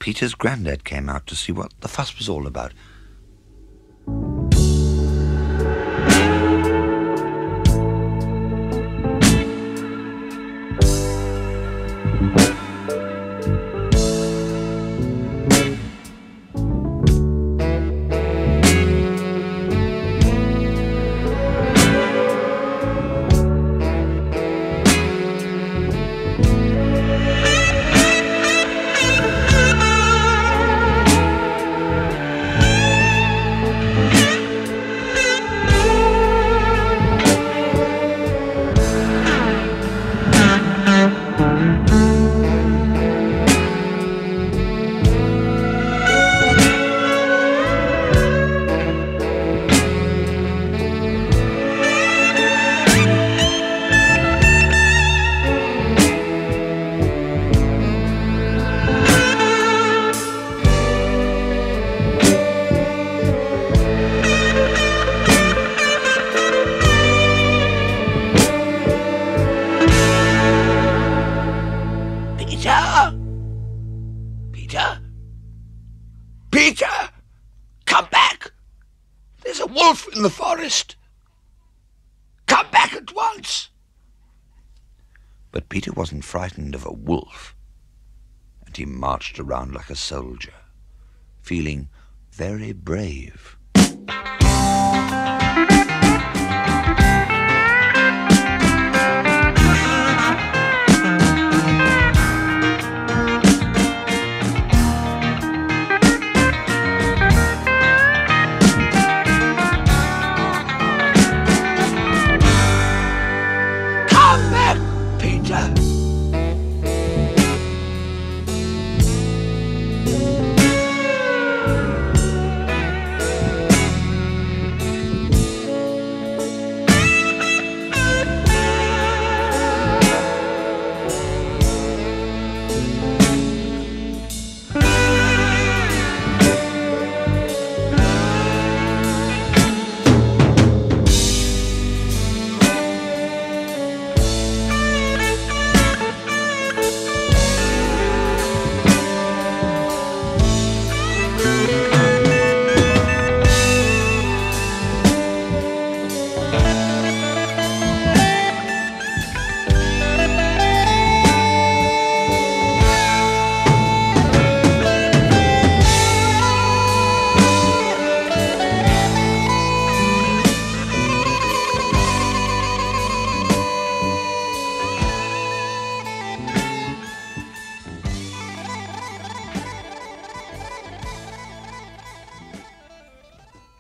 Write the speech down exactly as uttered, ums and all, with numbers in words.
Peter's granddad came out to see what the fuss was all about. Peter! Come back! There's a wolf in the forest! Come back at once! But Peter wasn't frightened of a wolf, and he marched around like a soldier, feeling very brave.